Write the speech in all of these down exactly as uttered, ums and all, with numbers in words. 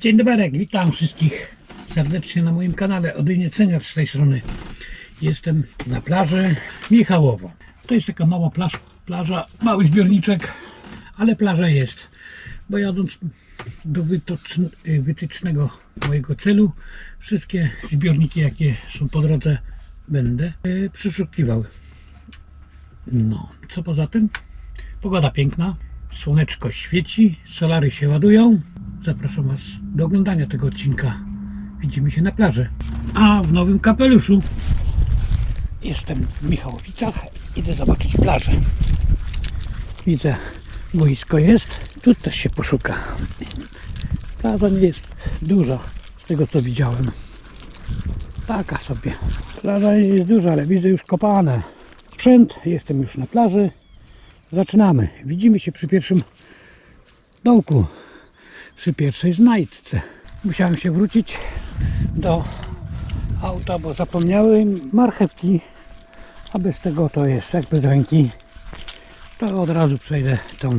Dzień dobry, witam wszystkich serdecznie na moim kanale Odynie Ceniacz z tej strony. Jestem na plaży Michałowo. To jest taka mała plaż, plaża, mały zbiorniczek, ale plaża jest. Bo jadąc do wytycznego mojego celu, wszystkie zbiorniki, jakie są po drodze, będę yy, przeszukiwał. No, co poza tym? Pogoda piękna, słoneczko świeci, solary się ładują. Zapraszam Was do oglądania tego odcinka. Widzimy się na plaży. A w nowym kapeluszu. Jestem w Michałowicach. Idę zobaczyć plażę. Widzę, boisko jest. Tu też się poszuka. Plaża nie jest duża, z tego co widziałem. Taka sobie. Plaża nie jest duża, ale widzę już kopane. Sprzęt, jestem już na plaży. Zaczynamy. Widzimy się przy pierwszym dołku. Przy pierwszej znajdce. Musiałem się wrócić do auta, bo zapomniałem marchewki, a bez tego to jest jak bez ręki. To od razu przejdę tą.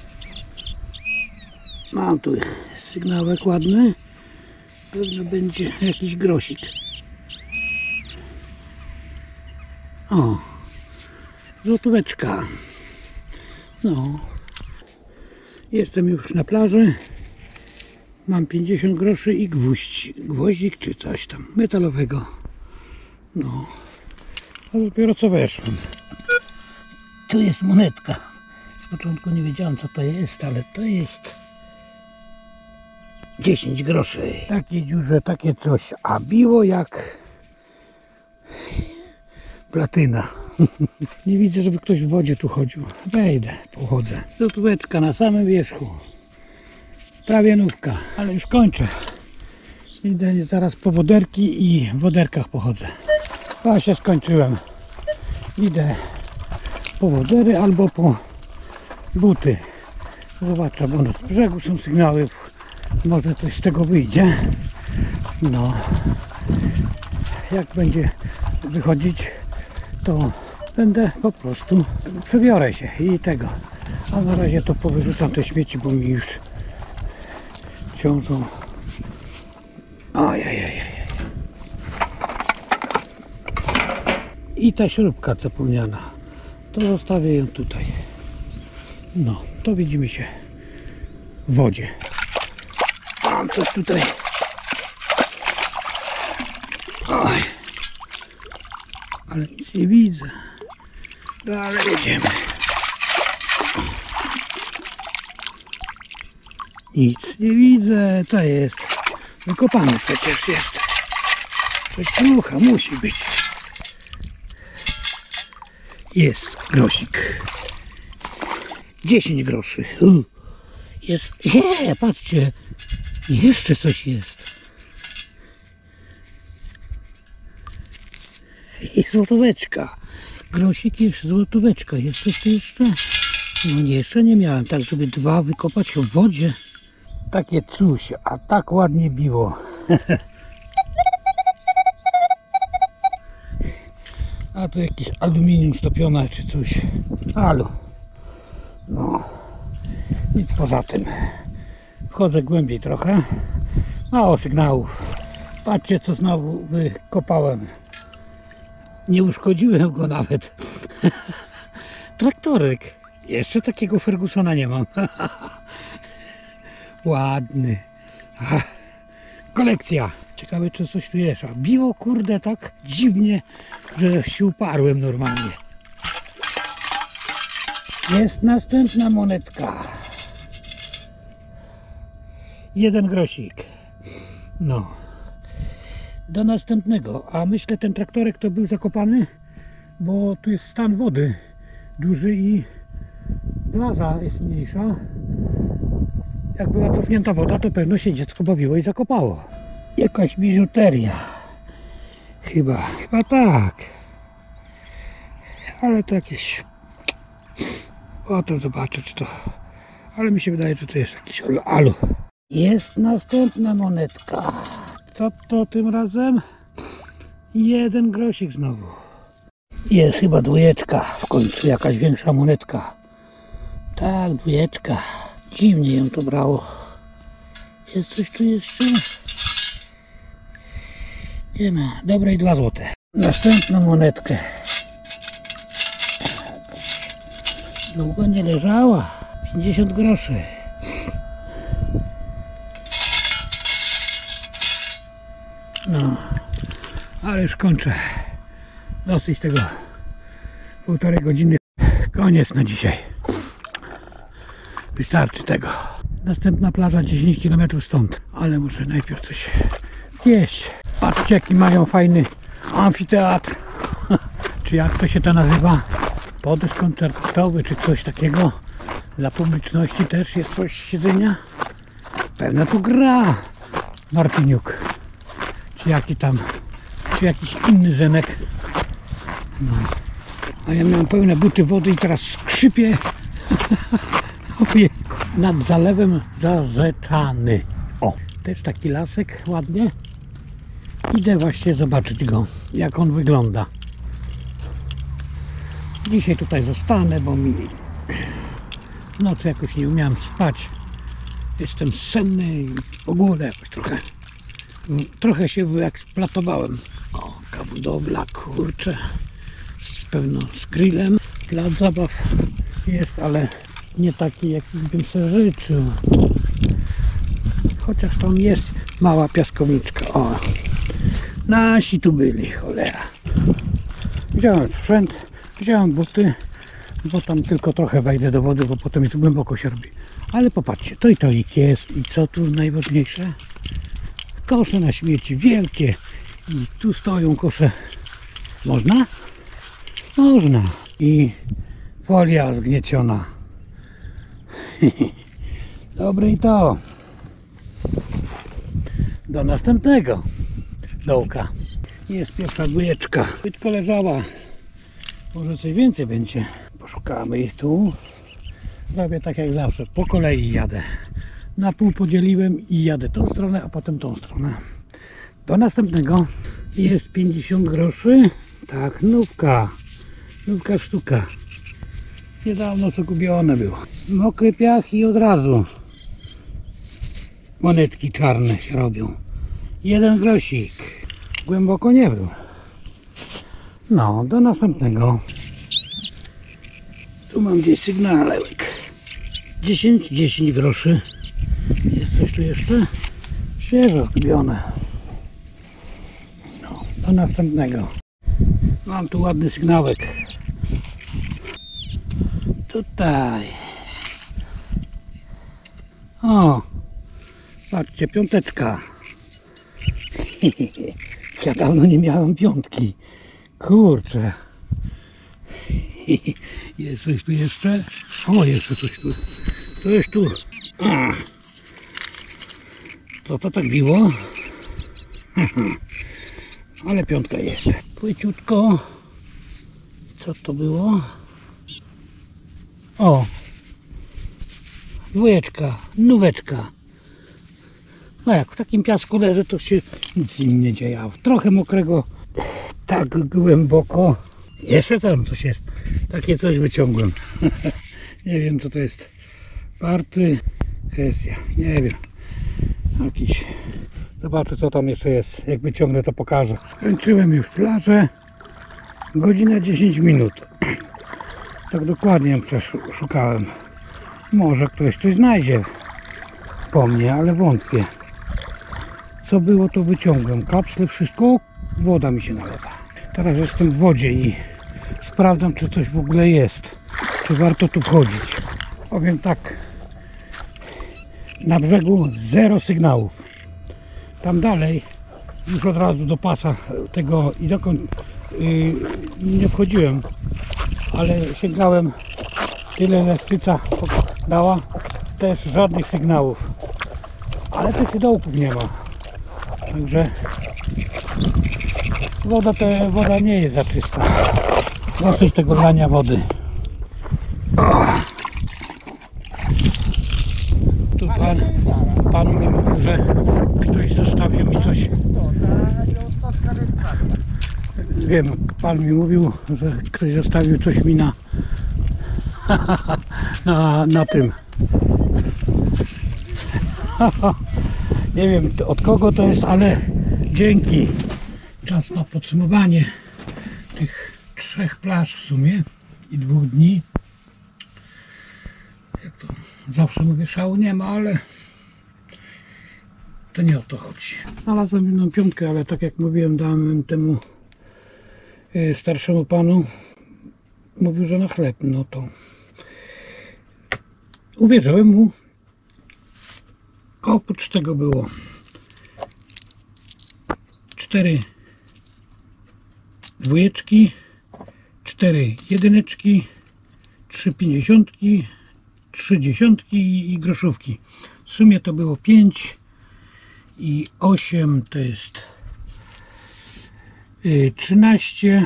Mam tu sygnałek ładny. Pewno będzie jakiś grosik. O, złotóweczka. No, jestem już na plaży. Mam pięćdziesiąt groszy i gwóźdź, gwoździk czy coś tam metalowego. No, a dopiero co weszłem. Tu jest monetka. Z początku nie wiedziałem co to jest, ale to jest dziesięć groszy. W takiej dziurze takie coś, a biło jak platyna. Nie widzę, żeby ktoś w wodzie tu chodził. Wejdę, pochodzę. Złotóweczka na samym wierzchu. Prawie nówka, ale już kończę. Idę zaraz po woderki i w woderkach pochodzę. Właśnie skończyłem. Idę po wodery albo po buty. Zobaczę, bo z brzegu są sygnały. Może coś z tego wyjdzie. No. Jak będzie wychodzić, to będę po prostu przebiorę się i tego. A na razie to powyrzucam te śmieci, bo mi już ciążą. Ojej. I ta śrubka zapomniana. To zostawię ją tutaj. No, to widzimy się w wodzie. Mam coś tutaj. Oj. Ale nic nie widzę. Dalej jedziemy. Nic nie widzę. Co jest? Wykopany przecież jest. Coś krucha musi być. Jest grosik. dziesięć groszy. U. Jest. Nie, patrzcie. Jeszcze coś jest. I złotóweczka. Grosik jest złotóweczka. Jest coś tu jeszcze? No nie, jeszcze nie miałem tak, żeby dwa wykopać w wodzie. Takie coś, a tak ładnie biło. A to jakieś aluminium stopione czy coś. Alu. No. Nic poza tym. Wchodzę głębiej trochę. Mało sygnałów. Patrzcie co znowu wykopałem. Nie uszkodziłem go nawet. Traktorek. Jeszcze takiego Fergusona nie mam. Ładny. Ach, kolekcja. Ciekawe czy coś tu jest. A biło kurde tak dziwnie, że się uparłem normalnie. Jest następna monetka. Jeden grosik. No. Do następnego. A myślę ten traktorek to był zakopany, bo tu jest stan wody duży i plaża jest mniejsza. Jak była cofnięta woda, to pewno się dziecko bawiło i zakopało. Jakaś biżuteria. Chyba, chyba tak. Ale to jakieś... Potem zobaczę czy to... Ale mi się wydaje, że to jest jakiś alu. Jest następna monetka. Co to tym razem? Jeden grosik znowu. Jest chyba dwójeczka. W końcu jakaś większa monetka. Tak, dwójeczka. Dziwnie ją to brało. Jest coś tu jeszcze? Nie ma. Dobre i dwa złote. Następną monetkę. Długo nie leżała. pięćdziesiąt groszy. No, ale już kończę. Dosyć tego. Półtorej godziny. Koniec na dzisiaj. Wystarczy tego. Następna plaża dziesięć kilometrów stąd. Ale muszę najpierw coś zjeść. Patrzcie, jaki mają fajny amfiteatr. Czy jak to się to nazywa? Podest koncertowy, czy coś takiego. Dla publiczności też jest coś siedzenia. Pewno tu gra Martyniuk. Czy jaki tam, czy jakiś inny Zenek. No. A ja miałem pełne buty wody i teraz skrzypię. Ojejku. Nad zalewem Zazeczany. O, też taki lasek ładnie. Idę właśnie zobaczyć go, jak on wygląda. Dzisiaj tutaj zostanę, bo mi w nocy jakoś nie umiałem spać. Jestem senny i w ogóle jakoś trochę trochę się wyeksploatowałem. O, kabudowla, kurczę, z pewno z grillem. Plac zabaw jest, ale nie taki, jaki bym sobie życzył. Chociaż tam jest mała piaskowniczka. O, nasi tu byli, cholera. Wziąłem sprzęt, wziąłem buty, bo tam tylko trochę wejdę do wody, bo potem jest głęboko się robi. Ale popatrzcie, to i to ich jest. I co tu najważniejsze? Kosze na śmieci wielkie. I tu stoją kosze. Można? Można. I folia zgnieciona. Dobre i to. Do następnego dołka. Jest pierwsza bujeczka. Tylko leżała. Może coś więcej będzie. Poszukamy ich tu. Robię tak jak zawsze. Po kolei jadę. Na pół podzieliłem i jadę tą stronę, a potem tą stronę. Do następnego. Jest pięćdziesiąt groszy. Tak, nówka. Nówka sztuka. Niedawno co kupione było. Mokry piach i od razu monetki czarne się robią. Jeden grosik. Głęboko nie był. No, do następnego. Tu mam gdzieś sygnałek. dziesięć, dziesięć groszy. Jest coś tu jeszcze? Świeżo kupione. No, do następnego. Mam tu ładny sygnałek. Tutaj. O, patrzcie, piąteczka. Ja dawno nie miałem piątki. Kurczę. Jest coś tu jeszcze? O, jeszcze coś tu. Coś tu. A. To to tak biło. Ale piątka jest. Płyciutko. Co to było? O. Dwójeczka. Nóweczka. No jak w takim piasku leży, to się nic im nie dzieje. Trochę mokrego. Tak głęboko. Jeszcze tam coś jest. Takie coś wyciągłem. Nie wiem co to jest. Party. Hesja. Nie wiem. Jakiś. Zobaczę co tam jeszcze jest. Jak wyciągnę to pokażę. Skończyłem już plażę. Godzina dziesięć minut. Tak dokładnie przeszukałem. Może ktoś coś znajdzie po mnie, ale wątpię. Co było to wyciągłem. Kapsle, wszystko. Woda mi się nalewa. Teraz jestem w wodzie i sprawdzam czy coś w ogóle jest. Czy warto tu wchodzić. Powiem tak. Na brzegu zero sygnałów. Tam dalej już od razu do pasa tego i dokąd yy, nie wchodziłem. Ale sięgałem tyle ile sztyca dała. Też żadnych sygnałów. Ale też i dołków nie ma. Także woda, to, woda nie jest za czysta. Dosyć tego lania wody. Tu pan, pan mi mówił, że ktoś zostawił mi coś. Wiem, pan mi mówił, że ktoś zostawił coś mi na na, na tym. Nie wiem od kogo to jest, ale dzięki. Czas na podsumowanie tych trzech plaż w sumie i dwóch dni. Jak to zawsze mówię, szału nie ma, ale to nie o to chodzi. Znalazłem jedną piątkę, ale tak jak mówiłem, dałem temu starszemu panu. Mówił, że na chleb, no to uwierzyłem mu. Oprócz tego było cztery dwójeczki, cztery jedyneczki, trzy pięćdziesiątki, trzy dziesiątki i groszówki. W sumie to było pięć i osiem to jest trzynaście,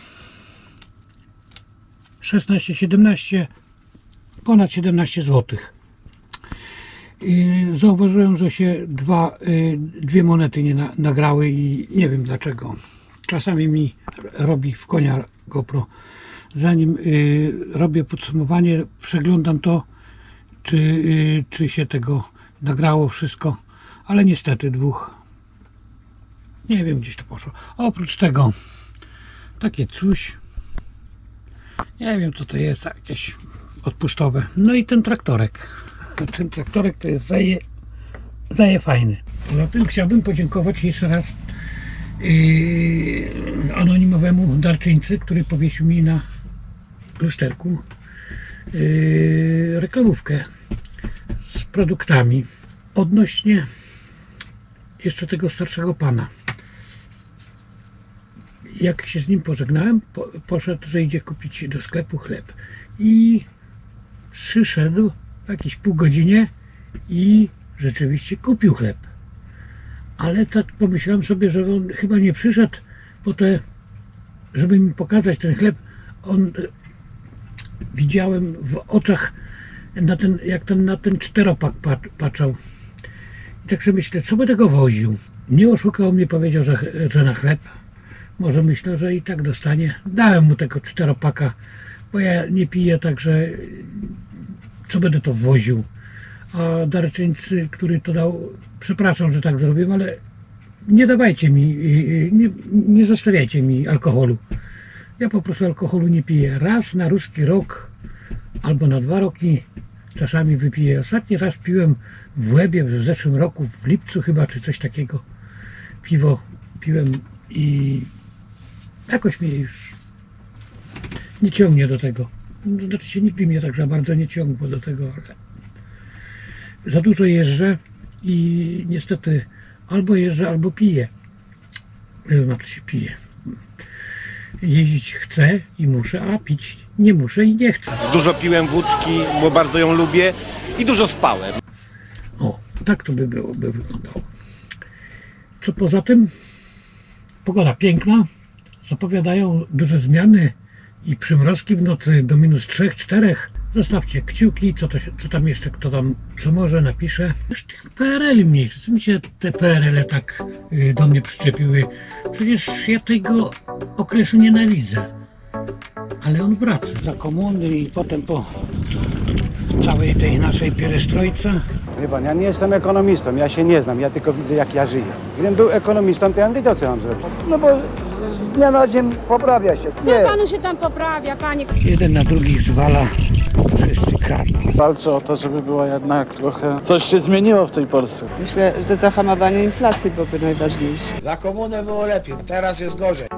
szesnaście, siedemnaście, ponad siedemnaście złotych. Zauważyłem, że się dwa, dwie monety nie na, nagrały i nie wiem dlaczego. Czasami mi robi w konia GoPro. Zanim y, robię podsumowanie, przeglądam to, czy, y, czy się tego nagrało wszystko, ale niestety dwóch. Nie wiem, gdzieś to poszło. Oprócz tego takie coś. Nie wiem co to jest, jakieś odpustowe. No i ten traktorek. Ten traktorek to jest zaje, zaje fajny. Poza tym chciałbym podziękować jeszcze raz yy, anonimowemu darczyńcy, który powiesił mi na lusterku yy, reklamówkę z produktami odnośnie jeszcze tego starszego pana. Jak się z nim pożegnałem, po, poszedł, że idzie kupić do sklepu chleb i przyszedł w jakieś pół godzinie i rzeczywiście kupił chleb. Ale tak pomyślałem sobie, że on chyba nie przyszedł po te, żeby mi pokazać ten chleb. On widziałem w oczach na ten, jak ten, na ten czteropak patrzał. I tak sobie myślę, co by tego woził. Nie oszukał mnie, powiedział, że, że na chleb. Może myślę, że i tak dostanie. Dałem mu tego czteropaka, bo ja nie piję, także co będę to woził. A darczyńcy, który to dał, przepraszam, że tak zrobiłem, ale nie dawajcie mi, nie, nie zostawiajcie mi alkoholu. Ja po prostu alkoholu nie piję. Raz na ruski rok albo na dwa roki czasami wypiję. Ostatni raz piłem w Łebie w zeszłym roku, w lipcu chyba, czy coś takiego. Piwo piłem i jakoś mnie już nie ciągnie do tego. Znaczy się nigdy mnie tak za bardzo nie ciągło do tego, ale za dużo jeżdżę i niestety albo jeżdżę, albo piję. To znaczy się piję. Jeździć chcę i muszę, a pić nie muszę i nie chcę. Dużo piłem wódki, bo bardzo ją lubię i dużo spałem. O, tak to by było, by wyglądało. Co poza tym? Pogoda piękna. Zapowiadają duże zmiany i przymrozki w nocy do minus trzech, czterech. Zostawcie kciuki, co, to, co tam jeszcze, kto tam, co może, napisze. Już tych P R L-i mniejsze, co mi się te P R L-e tak y, do mnie przyczepiły. Przecież ja tego okresu nienawidzę. Ale on wraca. Za komuny i potem po całej tej naszej pierestrojce. Wie pan, ja nie jestem ekonomistą, ja się nie znam, ja tylko widzę jak ja żyję. Gdybym był ekonomistą, to ja bym wiedział, co mam zrobić. No bo z dnia na dzień poprawia się. Co panu się tam poprawia, panie? Jeden na drugich zwala, wszyscy kradną. Walczę o to, żeby była jednak trochę... Coś się zmieniło w tej Polsce. Myślę, że zahamowanie inflacji byłoby najważniejsze. Za komunę było lepiej, teraz jest gorzej.